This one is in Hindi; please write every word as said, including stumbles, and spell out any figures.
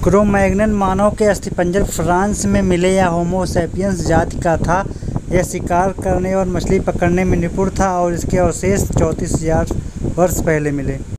क्रो-मैग्नन मानव के अस्थिपंजर फ्रांस में मिले। यह होमो सैपियंस जाति का था। यह शिकार करने और मछली पकड़ने में निपुण था और इसके अवशेष चौंतीस हज़ार वर्ष पहले मिले।